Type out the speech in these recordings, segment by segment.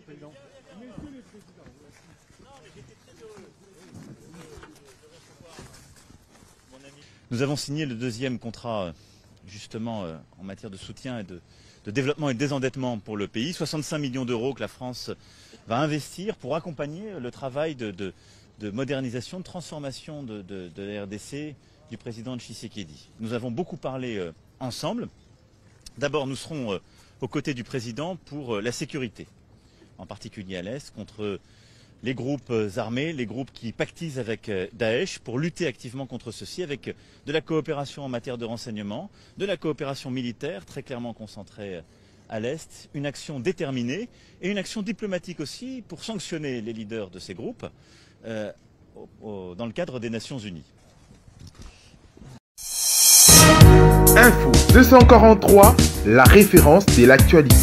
Président. Messieurs les présidents. Nous avons signé le deuxième contrat justement en matière de soutien et de développement et de désendettement pour le pays. 65 millions d'euros que la France va investir pour accompagner le travail de modernisation, de transformation de la RDC du président Tshisekedi. Nous avons beaucoup parlé ensemble. D'abord, nous serons aux côtés du président pour la sécurité, en particulier à l'Est, contre les groupes armés, les groupes qui pactisent avec Daesh pour lutter activement contre ceux-ci, avec de la coopération en matière de renseignement, de la coopération militaire très clairement concentrée à l'Est, une action déterminée et une action diplomatique aussi pour sanctionner les leaders de ces groupes dans le cadre des Nations Unies. Info 243, la référence de l'actualité.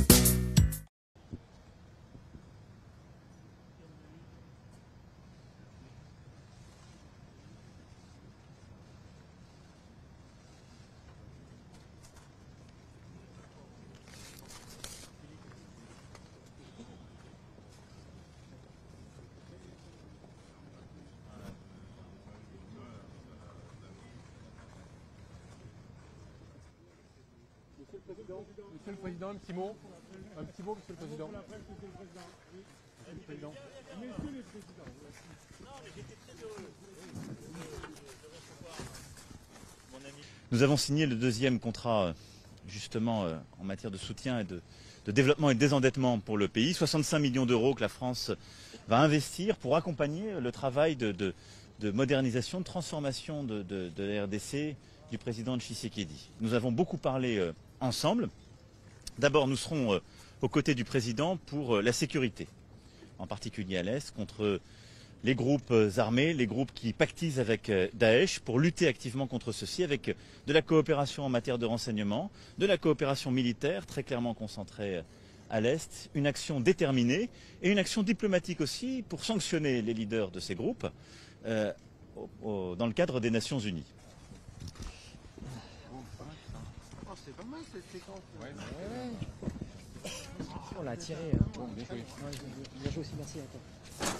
Monsieur le Président, un petit mot. Un petit mot, Monsieur le Président. Monsieur le Président. Messieurs les présidents. Nous avons signé le deuxième contrat justement en matière de soutien et de développement et de désendettement pour le pays. 65 millions d'euros que la France va investir pour accompagner le travail de modernisation, de transformation de la RDC du président Tshisekedi. Nous avons beaucoup parlé ensemble. D'abord, nous serons aux côtés du président pour la sécurité, en particulier à l'Est, contre les groupes armés, les groupes qui pactisent avec Daesh pour lutter activement contre ceux-ci, avec de la coopération en matière de renseignement, de la coopération militaire très clairement concentrée à l'Est, une action déterminée et une action diplomatique aussi pour sanctionner les leaders de ces groupes dans le cadre des Nations Unies. C'est pas mal cette séquence. On l'a tiré. Bon, bien joué. Bien joué aussi, merci à toi.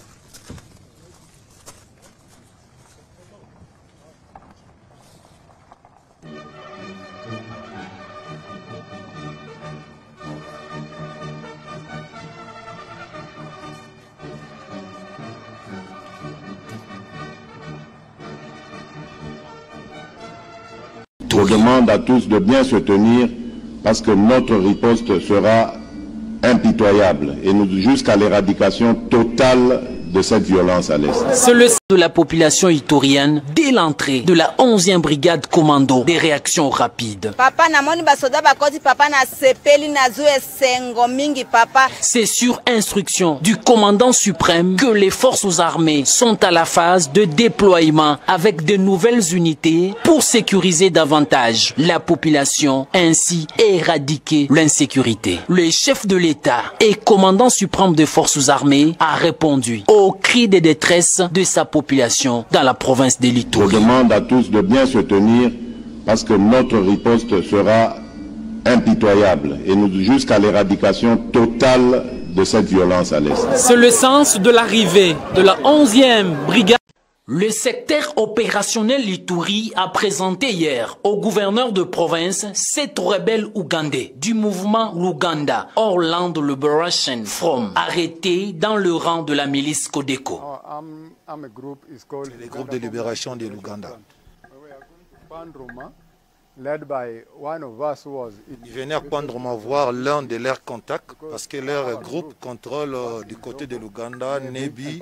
Je demande à tous de bien se tenir parce que notre riposte sera impitoyable et jusqu'à l'éradication totale de cette violence à l'Est. C'est le de la population itorienne dès l'entrée de la 11e brigade commando des réactions rapides. C'est sur instruction du commandant suprême que les forces armées sont à la phase de déploiement avec de nouvelles unités pour sécuriser davantage la population, ainsi éradiquer l'insécurité. Le chef de l'État et commandant suprême des forces armées a répondu aux cris de détresse de sa population dans la province de l'Ituri. Je demande à tous de bien se tenir parce que notre riposte sera impitoyable et jusqu'à l'éradication totale de cette violence à l'Est. C'est le sens de l'arrivée de la 11e brigade. Le secteur opérationnel Ituri a présenté hier au gouverneur de province 7 rebelles ougandais du mouvement Luganda, Orland Liberation Front, arrêtés dans le rang de la milice Codeco. Les groupes de libération de l'Ouganda. Ils venaient à Pandroma voir l'un de leurs contacts parce que leur groupe contrôle du côté de l'Ouganda, Nebi.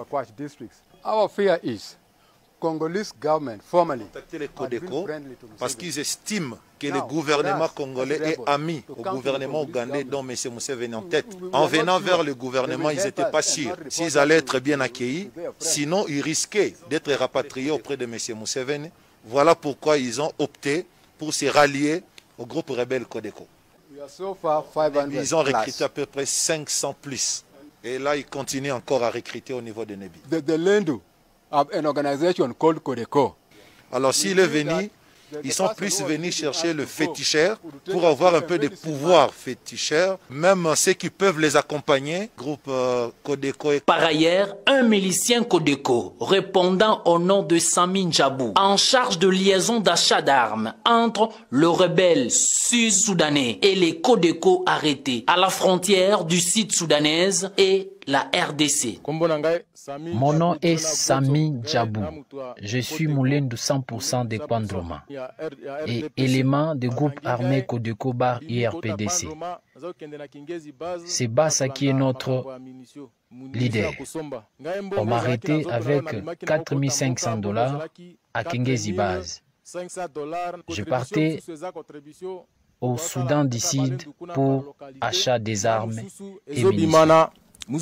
Congolese government formally contacter les Codeco parce qu'ils estiment que le gouvernement congolais est ami au gouvernement ougandais dont M. Museveni en tête. En venant vers le gouvernement, ils n'étaient pas sûrs s'ils allaient être bien accueillis, sinon ils risquaient d'être rapatriés auprès de M. Museveni. Voilà pourquoi ils ont opté pour se rallier au groupe rebelle Codeco. Ils ont recruté à peu près 500 plus. Et là, ils continuent encore à recruter au niveau de Nebi. Of an organization called Codeco. Alors s'il est venu Ils sont plus venus chercher le féticheur pour avoir un peu de pouvoir féticheur, même ceux qui peuvent les accompagner, groupe Codeco. Par ailleurs, un milicien Codeco, répondant au nom de Sami Njabou, en charge de liaison d'achat d'armes entre le rebelle sud-soudanais et les Codeco arrêtés à la frontière du sud soudanaise et la RDC. Mon nom est Sami Njabou. Je suis moulin de 100% des Kwandroma et élément du groupe armé Codeco Bar IRPDC. C'est Bassa qui est notre leader. On m'a arrêté avec $4 500 à Kingezi Base. Je partais au Soudan du Sud pour achat des armes et munitions.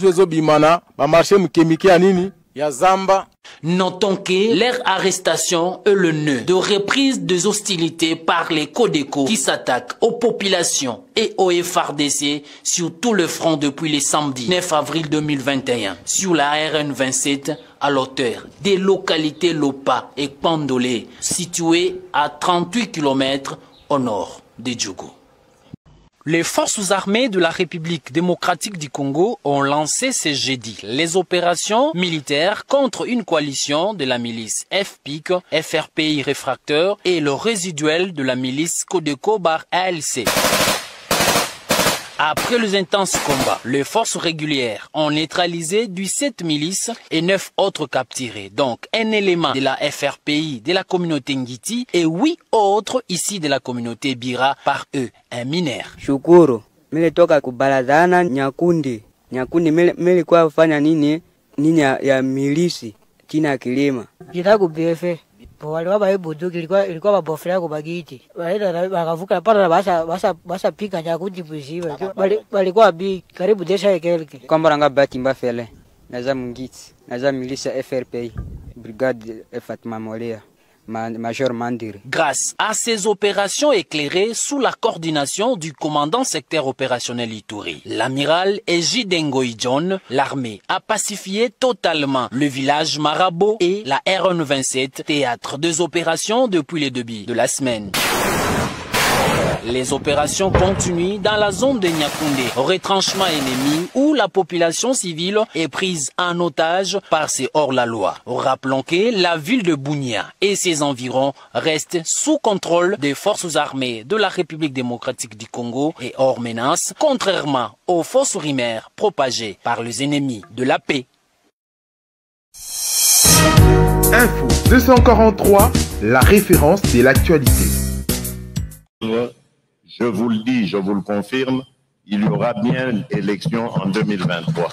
Notons que leur arrestation est le nœud de reprise des hostilités par les Codeco qui s'attaquent aux populations et aux FARDC sur tout le front depuis le samedi 9 avril 2021 sur la RN27 à l'auteur des localités Lopa et Pandolé situées à 38 km au nord de Djougou. Les forces armées de la République démocratique du Congo ont lancé ce jeudi les opérations militaires contre une coalition de la milice FPIC, FRPI réfracteur et le résiduel de la milice Codeco Bar ALC. Après les intenses combats, les forces régulières ont neutralisé 17 milices et 9 autres capturés. Donc, un élément de la FRPI de la communauté Ngiti et 8 autres ici de la communauté Bira, par eux, un mineur. Shukuru, toka kubarazana Nyakundi. Nyakundi kwa fanya nini ya milisi chini ya kilima. Jitaku BF. Walikuwa baibuduki ilikuwa babofera kubagiti. Wakavuka pala basa pika Nyakundi buziwe. Walikuwa bi karibu desha ekeleke. Kwamba bati mbafele. Naza Mungiti, naza milisa FRPI, brigade Fatima Molea. Major Mandiri. Grâce à ces opérations éclairées sous la coordination du commandant secteur opérationnel Ituri, l'amiral Ejidengoy John, l'armée a pacifié totalement le village Marabo et la RN27, théâtre des opérations depuis le début de la semaine. Les opérations continuent dans la zone de Nyakoundé, retranchement ennemi où la population civile est prise en otage par ces hors-la-loi. Rappelons que la ville de Bunia et ses environs restent sous contrôle des forces armées de la République démocratique du Congo et hors menace, contrairement aux fausses rumeurs propagées par les ennemis de la paix. Info 243, la référence de l'actualité. Je vous le dis, je vous le confirme, il y aura bien élection en 2023.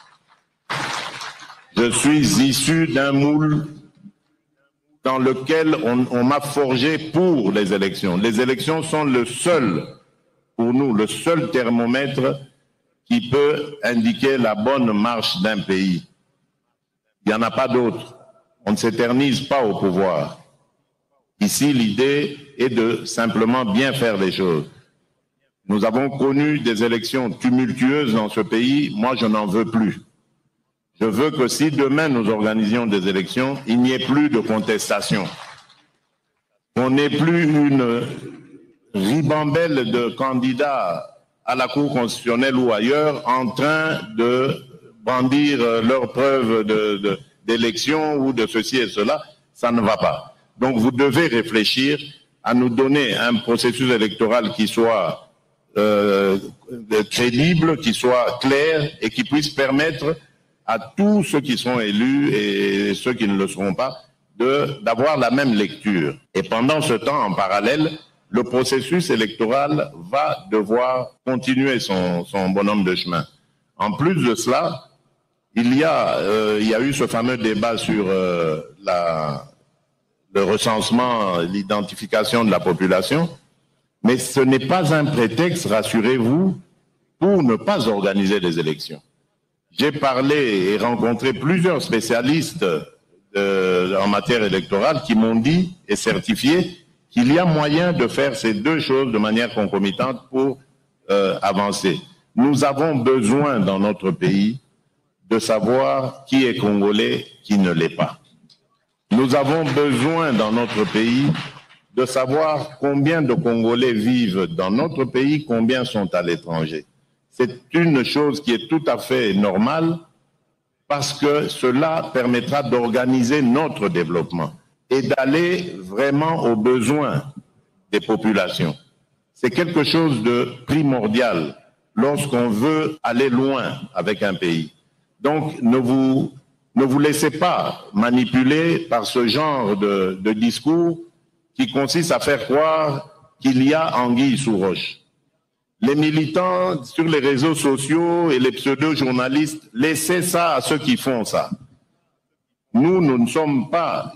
Je suis issu d'un moule dans lequel on m'a forgé pour les élections. Les élections sont le seul, pour nous, le seul thermomètre qui peut indiquer la bonne marche d'un pays. Il n'y en a pas d'autre. On ne s'éternise pas au pouvoir. Ici, l'idée est de simplement bien faire les choses. Nous avons connu des élections tumultueuses dans ce pays. Moi, je n'en veux plus. Je veux que si demain nous organisions des élections, il n'y ait plus de contestation. On n'ait plus une ribambelle de candidats à la Cour constitutionnelle ou ailleurs en train de brandir leurs preuves d'élection ou de ceci et cela. Ça ne va pas. Donc vous devez réfléchir à nous donner un processus électoral qui soit crédible, qui soit clair et qui puisse permettre à tous ceux qui sont élus et ceux qui ne le seront pas d'avoir la même lecture. Et pendant ce temps, en parallèle, le processus électoral va devoir continuer son bonhomme de chemin. En plus de cela, il y a eu ce fameux débat sur le recensement, l'identification de la population, mais ce n'est pas un prétexte, rassurez-vous, pour ne pas organiser des élections. J'ai parlé et rencontré plusieurs spécialistes en matière électorale qui m'ont dit et certifié qu'il y a moyen de faire ces deux choses de manière concomitante pour avancer. Nous avons besoin dans notre pays de savoir qui est congolais, qui ne l'est pas. Nous avons besoin dans notre pays de savoir combien de Congolais vivent dans notre pays, combien sont à l'étranger. C'est une chose qui est tout à fait normale parce que cela permettra d'organiser notre développement et d'aller vraiment aux besoins des populations. C'est quelque chose de primordial lorsqu'on veut aller loin avec un pays. Donc, ne vous laissez pas manipuler par ce genre de discours qui consiste à faire croire qu'il y a anguille sous roche. Les militants sur les réseaux sociaux et les pseudo-journalistes, laissez ça à ceux qui font ça. Nous ne sommes pas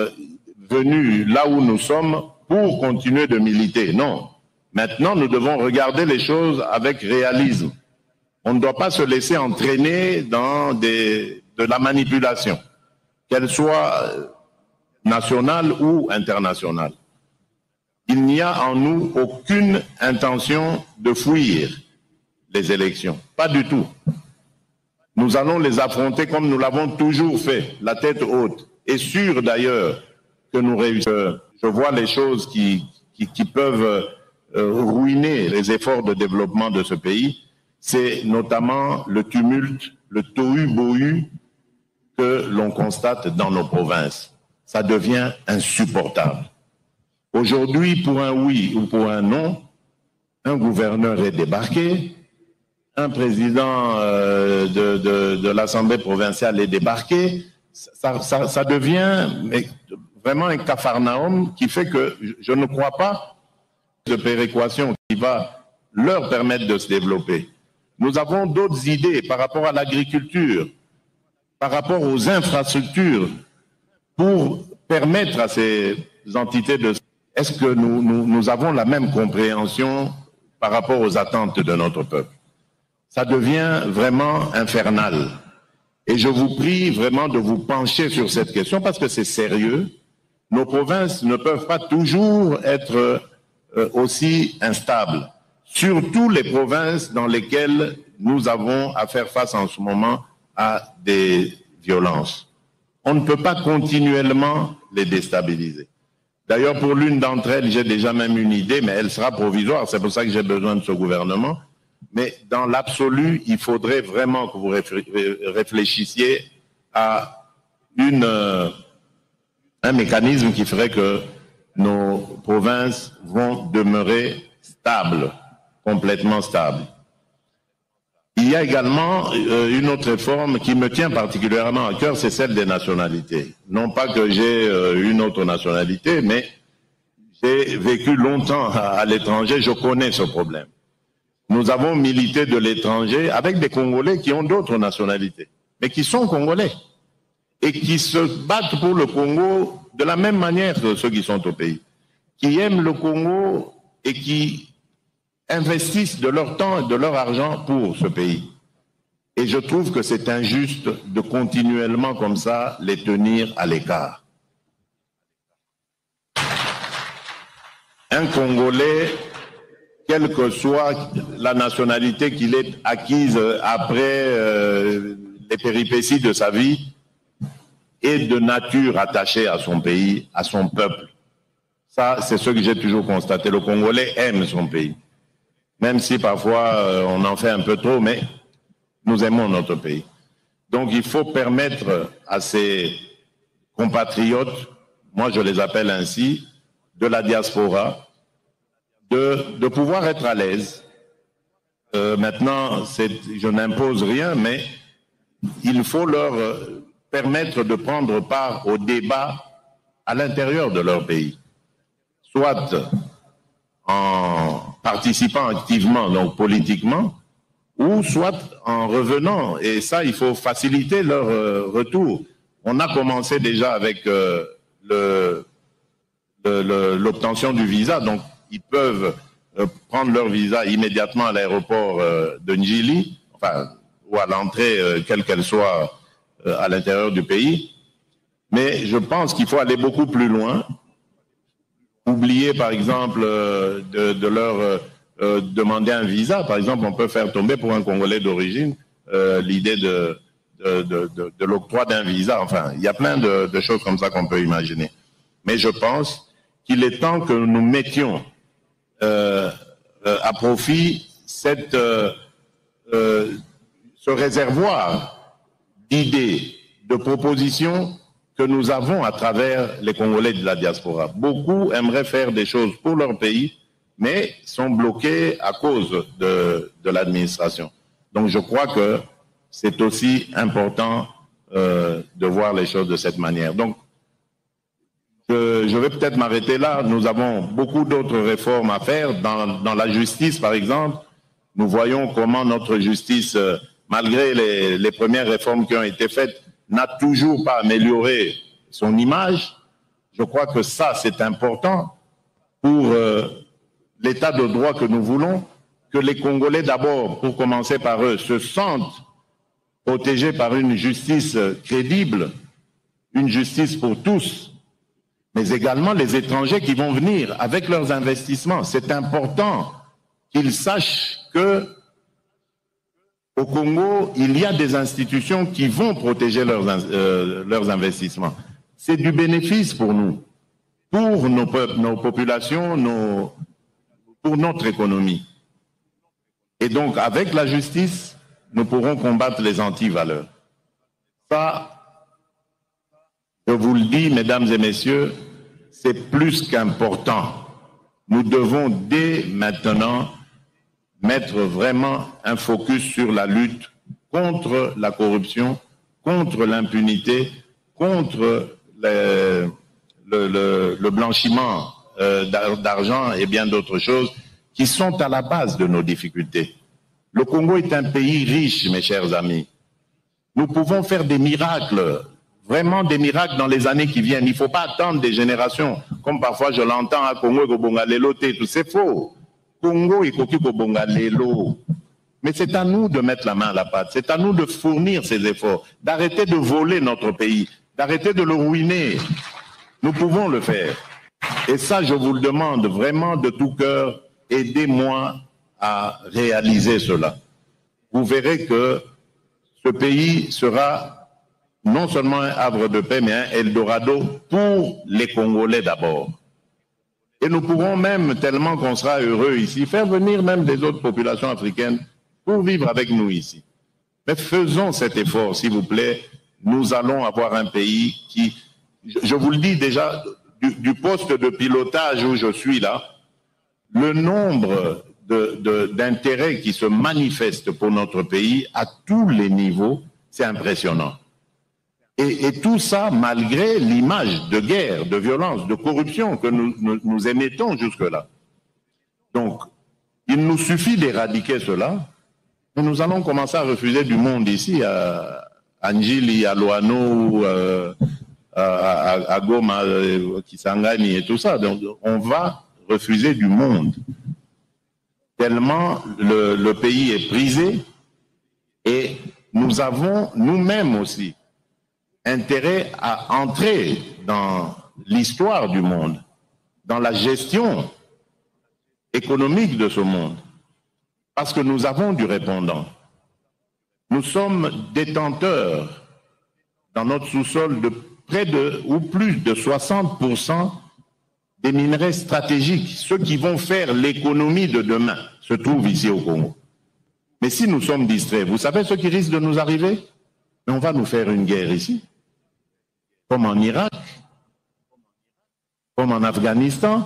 venus là où nous sommes pour continuer de militer, non. Maintenant, nous devons regarder les choses avec réalisme. On ne doit pas se laisser entraîner dans de la manipulation, qu'elle soit nationale ou internationale. Il n'y a en nous aucune intention de fuir les élections, pas du tout. Nous allons les affronter comme nous l'avons toujours fait, la tête haute, et sûr d'ailleurs que nous réussirons. Je vois les choses qui peuvent ruiner les efforts de développement de ce pays, c'est notamment le tumulte, le tohu-bohu que l'on constate dans nos provinces. Ça devient insupportable. Aujourd'hui, pour un oui ou pour un non, un gouverneur est débarqué, un président de l'Assemblée provinciale est débarqué. Ça devient vraiment un capharnaüm qui fait que je ne crois pas de péréquation qui va leur permettre de se développer. Nous avons d'autres idées par rapport à l'agriculture, par rapport aux infrastructures, pour permettre à ces entités de... Est-ce que nous avons la même compréhension par rapport aux attentes de notre peuple? Ça devient vraiment infernal. Et je vous prie vraiment de vous pencher sur cette question parce que c'est sérieux. Nos provinces ne peuvent pas toujours être aussi instables. Surtout les provinces dans lesquelles nous avons à faire face en ce moment à des violences. On ne peut pas continuellement les déstabiliser. D'ailleurs, pour l'une d'entre elles, j'ai déjà même une idée, mais elle sera provisoire. C'est pour ça que j'ai besoin de ce gouvernement. Mais dans l'absolu, il faudrait vraiment que vous réfléchissiez à un mécanisme qui ferait que nos provinces vont demeurer stables, complètement stables. Il y a également une autre réforme qui me tient particulièrement à cœur, c'est celle des nationalités. Non pas que j'ai une autre nationalité, mais j'ai vécu longtemps à l'étranger, je connais ce problème. Nous avons milité de l'étranger avec des Congolais qui ont d'autres nationalités, mais qui sont Congolais et qui se battent pour le Congo de la même manière que ceux qui sont au pays, qui aiment le Congo et qui investissent de leur temps et de leur argent pour ce pays. Et je trouve que c'est injuste de continuellement comme ça les tenir à l'écart. Un Congolais, quelle que soit la nationalité qu'il ait acquise après les péripéties de sa vie, est de nature attachée à son pays, à son peuple. Ça, c'est ce que j'ai toujours constaté. Le Congolais aime son pays. Même si parfois on en fait un peu trop, mais nous aimons notre pays. Donc il faut permettre à ces compatriotes, moi je les appelle ainsi, de la diaspora, de pouvoir être à l'aise. Maintenant, je n'impose rien, mais il faut leur permettre de prendre part au débat à l'intérieur de leur pays. Soit en participant activement, donc politiquement, ou soit en revenant. Et ça, il faut faciliter leur retour. On a commencé déjà avec l'obtention du visa, donc ils peuvent prendre leur visa immédiatement à l'aéroport de Njili, enfin, ou à l'entrée, quelle qu'elle soit, à l'intérieur du pays. Mais je pense qu'il faut aller beaucoup plus loin. Oublier, par exemple, de leur demander un visa. Par exemple, on peut faire tomber pour un Congolais d'origine l'idée de l'octroi d'un visa. Enfin, il y a plein de choses comme ça qu'on peut imaginer. Mais je pense qu'il est temps que nous mettions à profit ce réservoir d'idées, de propositions que nous avons à travers les Congolais de la diaspora. Beaucoup aimeraient faire des choses pour leur pays, mais sont bloqués à cause de l'administration. Donc je crois que c'est aussi important de voir les choses de cette manière. Donc je vais peut-être m'arrêter là. Nous avons beaucoup d'autres réformes à faire. Dans la justice, par exemple, nous voyons comment notre justice, malgré les premières réformes qui ont été faites, n'a toujours pas amélioré son image. Je crois que ça, c'est important pour l'état de droit que nous voulons, que les Congolais, d'abord, pour commencer par eux, se sentent protégés par une justice crédible, une justice pour tous, mais également les étrangers qui vont venir avec leurs investissements. C'est important qu'ils sachent que au Congo, il y a des institutions qui vont protéger leurs investissements. C'est du bénéfice pour nous, pour nos populations, pour notre économie. Et donc, avec la justice, nous pourrons combattre les antivaleurs. Ça, je vous le dis, mesdames et messieurs, c'est plus qu'important. Nous devons dès maintenant mettre vraiment un focus sur la lutte contre la corruption, contre l'impunité, contre le blanchiment d'argent et bien d'autres choses qui sont à la base de nos difficultés. Le Congo est un pays riche, mes chers amis. Nous pouvons faire des miracles, vraiment des miracles dans les années qui viennent. Il ne faut pas attendre des générations, comme parfois je l'entends à Congo et Kobongalelo, tout c'est faux. Congo et Koki Kobongalelo. Mais c'est à nous de mettre la main à la pâte, c'est à nous de fournir ces efforts, d'arrêter de voler notre pays, d'arrêter de le ruiner. Nous pouvons le faire. Et ça, je vous le demande vraiment de tout cœur, aidez-moi à réaliser cela. Vous verrez que ce pays sera non seulement un havre de paix, mais un Eldorado pour les Congolais d'abord. Et nous pourrons même, tellement qu'on sera heureux ici, faire venir même des autres populations africaines pour vivre avec nous ici. Mais faisons cet effort, s'il vous plaît. Nous allons avoir un pays qui, je vous le dis déjà, du poste de pilotage où je suis là, le nombre d'intérêts qui se manifestent pour notre pays à tous les niveaux, c'est impressionnant. Et tout ça malgré l'image de guerre, de violence, de corruption que nous émettons jusque-là. Donc, il nous suffit d'éradiquer cela, et nous allons commencer à refuser du monde ici, à Anjili, à Loano, à Goma, Kisangani et tout ça. Donc, on va refuser du monde. Tellement le pays est brisé, et nous avons nous-mêmes aussi intérêt à entrer dans l'histoire du monde, dans la gestion économique de ce monde, parce que nous avons du répondant. Nous sommes détenteurs dans notre sous-sol de près de, ou plus de 60% des minerais stratégiques, ceux qui vont faire l'économie de demain, se trouvent ici au Congo. Mais si nous sommes distraits, vous savez ce qui risque de nous arriver? On va nous faire une guerre ici, comme en Irak, comme en Afghanistan.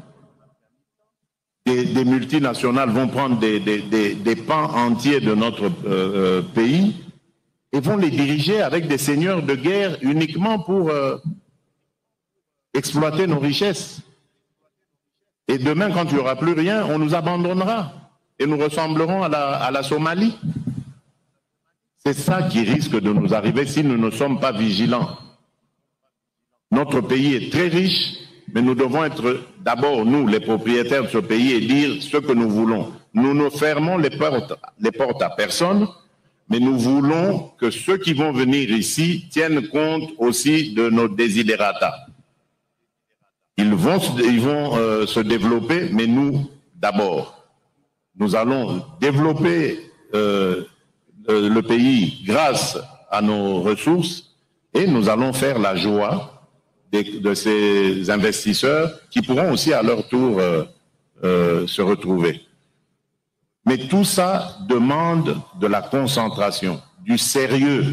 Des multinationales vont prendre des pans entiers de notre pays et vont les diriger avec des seigneurs de guerre uniquement pour exploiter nos richesses. Et demain, quand il n'y aura plus rien, on nous abandonnera et nous ressemblerons à la Somalie. C'est ça qui risque de nous arriver si nous ne sommes pas vigilants. Notre pays est très riche, mais nous devons être d'abord, nous, les propriétaires de ce pays, et dire ce que nous voulons. Nous ne fermons les portes à personne, mais nous voulons que ceux qui vont venir ici tiennent compte aussi de nos desiderata. Ils vont se développer, mais nous, d'abord, nous allons développer le pays grâce à nos ressources, et nous allons faire la joie de ces investisseurs qui pourront aussi à leur tour se retrouver. Mais tout ça demande de la concentration, du sérieux.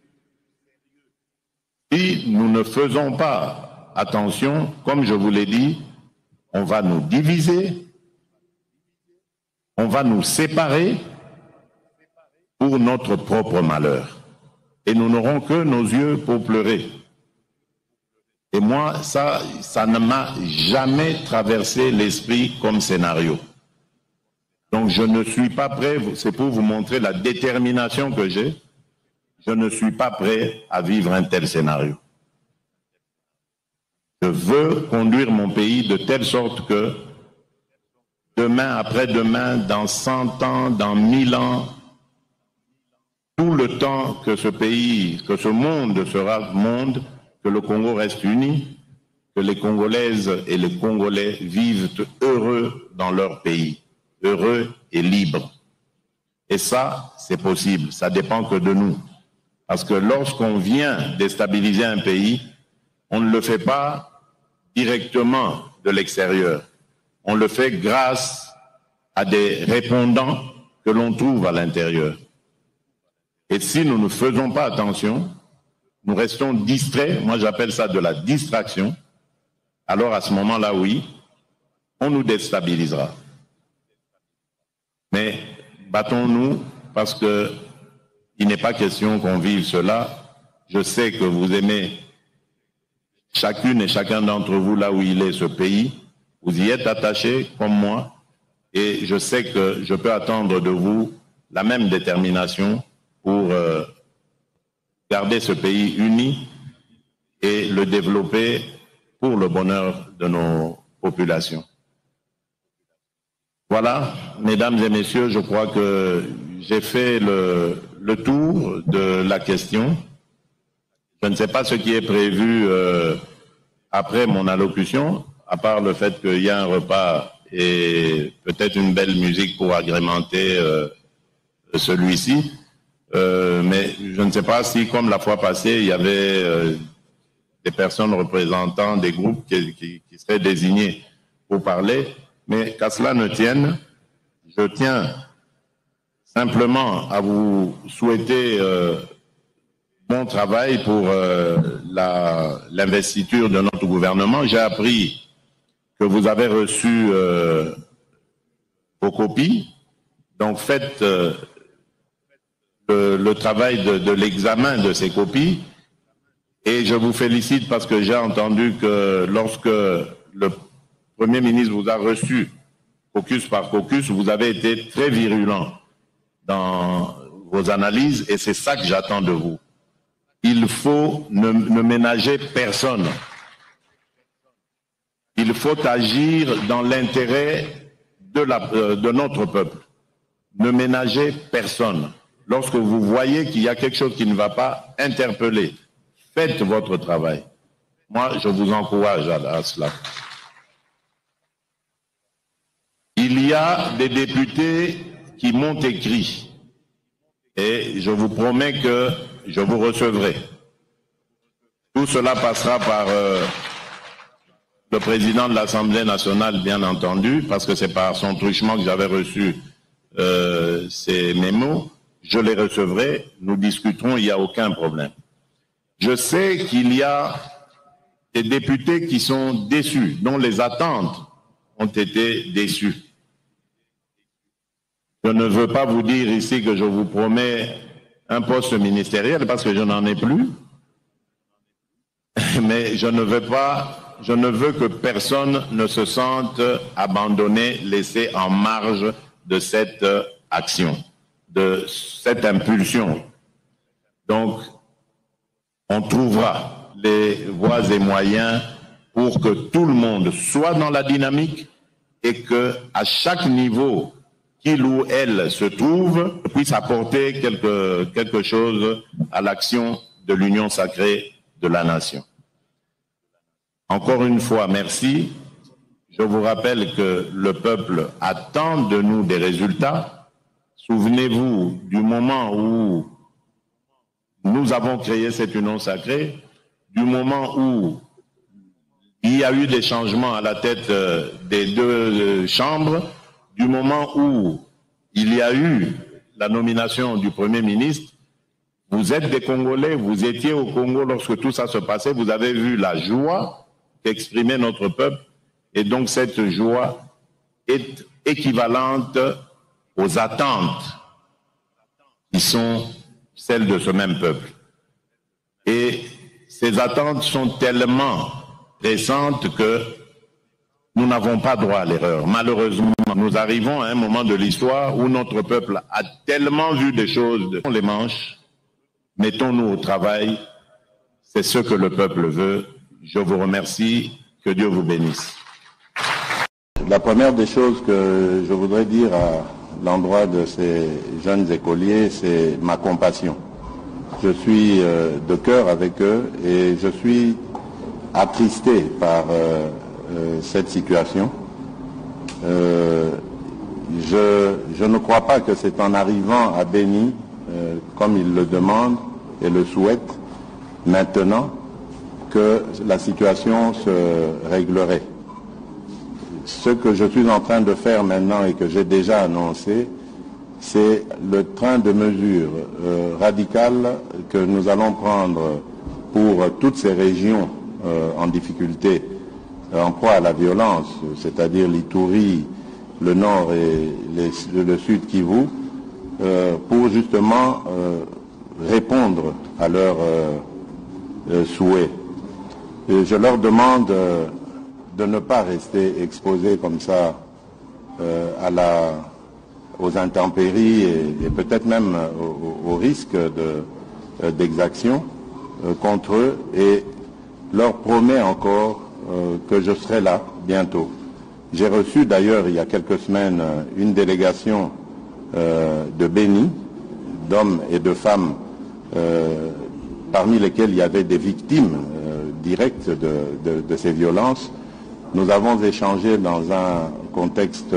Si nous ne faisons pas attention, comme je vous l'ai dit, on va nous diviser, on va nous séparer pour notre propre malheur. Et nous n'aurons que nos yeux pour pleurer. Et moi, ça ne m'a jamais traversé l'esprit comme scénario. Donc je ne suis pas prêt, c'est pour vous montrer la détermination que j'ai, je ne suis pas prêt à vivre un tel scénario. Je veux conduire mon pays de telle sorte que demain, après-demain, dans 100 ans, dans 1000 ans, tout le temps que ce pays, que ce monde sera monde, que le Congo reste uni, que les Congolaises et les Congolais vivent heureux dans leur pays, heureux et libres. Et ça, c'est possible, ça dépend que de nous. Parce que lorsqu'on vient déstabiliser un pays, on ne le fait pas directement de l'extérieur. On le fait grâce à des répondants que l'on trouve à l'intérieur. Et si nous ne faisons pas attention, nous restons distraits, moi j'appelle ça de la distraction, alors à ce moment-là, oui, on nous déstabilisera. Mais battons-nous parce qu'il n'est pas question qu'on vive cela. Je sais que vous aimez chacune et chacun d'entre vous là où il est ce pays. Vous y êtes attachés comme moi et je sais que je peux attendre de vous la même détermination pour garder ce pays uni et le développer pour le bonheur de nos populations. Voilà, mesdames et messieurs, je crois que j'ai fait le tour de la question. Je ne sais pas ce qui est prévu après mon allocution, à part le fait qu'il y a un repas et peut-être une belle musique pour agrémenter celui-ci. Mais je ne sais pas si, comme la fois passée, il y avait des personnes représentant des groupes qui seraient désignés pour parler. Mais qu'à cela ne tienne, je tiens simplement à vous souhaiter bon travail pour l'investiture de notre gouvernement. J'ai appris que vous avez reçu vos copies. Donc faites le travail de l'examen de ces copies. Et je vous félicite parce que j'ai entendu que lorsque le Premier ministre vous a reçu caucus par caucus, vous avez été très virulent dans vos analyses et c'est ça que j'attends de vous. Il faut ne ménager personne. Il faut agir dans l'intérêt de notre peuple. Ne ménagez personne. Lorsque vous voyez qu'il y a quelque chose qui ne va pas, interpellez. Faites votre travail. Moi, je vous encourage à cela. Il y a des députés qui m'ont écrit et je vous promets que je vous recevrai. Tout cela passera par le président de l'Assemblée nationale, bien entendu, parce que c'est par son truchement que j'avais reçu ces mémos. Je les recevrai, nous discuterons, il n'y a aucun problème. Je sais qu'il y a des députés qui sont déçus, dont les attentes ont été déçues. Je ne veux pas vous dire ici que je vous promets un poste ministériel parce que je n'en ai plus. Mais je ne veux que personne ne se sente abandonné, laissé en marge de cette action, de cette impulsion. Donc, on trouvera les voies et moyens pour que tout le monde soit dans la dynamique et que à chaque niveau qu'il ou elle se trouve puisse apporter quelque chose à l'action de l'union sacrée de la nation. Encore une fois, merci. Je vous rappelle que le peuple attend de nous des résultats. Souvenez-vous du moment où nous avons créé cette union sacrée, du moment où Il y a eu des changements à la tête des deux chambres. Du moment où il y a eu la nomination du Premier ministre, vous êtes des Congolais, vous étiez au Congo lorsque tout ça se passait, vous avez vu la joie qu'exprimait notre peuple, et donc cette joie est équivalente aux attentes qui sont celles de ce même peuple. Et ces attentes sont tellement pressantes que nous n'avons pas droit à l'erreur. Malheureusement, nous arrivons à un moment de l'histoire où notre peuple a tellement vu des choses de les manches. Mettons-nous au travail, c'est ce que le peuple veut. Je vous remercie, que Dieu vous bénisse. La première des choses que je voudrais dire à l'endroit de ces jeunes écoliers, c'est ma compassion. Je suis de cœur avec eux et je suis attristé par cette situation. Je ne crois pas que c'est en arrivant à Béni, comme ils le demandent et le souhaitent maintenant, que la situation se réglerait. Ce que je suis en train de faire maintenant et que j'ai déjà annoncé, c'est le train de mesures radicales que nous allons prendre pour toutes ces régions en difficulté, en proie à la violence, c'est-à-dire l'Ituri, le nord et le sud Kivu, pour justement répondre à leurs souhaits. Et je leur demande de ne pas rester exposés comme ça aux intempéries et peut-être même au risque d'exaction contre eux, et leur promets encore que je serai là bientôt. J'ai reçu d'ailleurs il y a quelques semaines une délégation de Béni, d'hommes et de femmes, parmi lesquels il y avait des victimes directes de ces violences. Nous avons échangé dans un contexte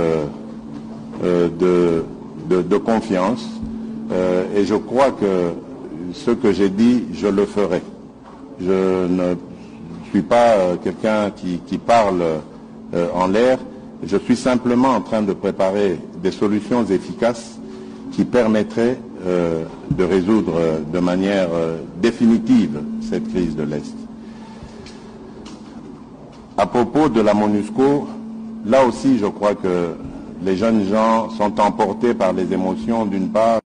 de confiance et je crois que ce que j'ai dit, je le ferai. Je ne suis pas quelqu'un qui parle en l'air. Je suis simplement en train de préparer des solutions efficaces qui permettraient de résoudre de manière définitive cette crise de l'Est. À propos de la MONUSCO, là aussi je crois que les jeunes gens sont emportés par les émotions d'une part.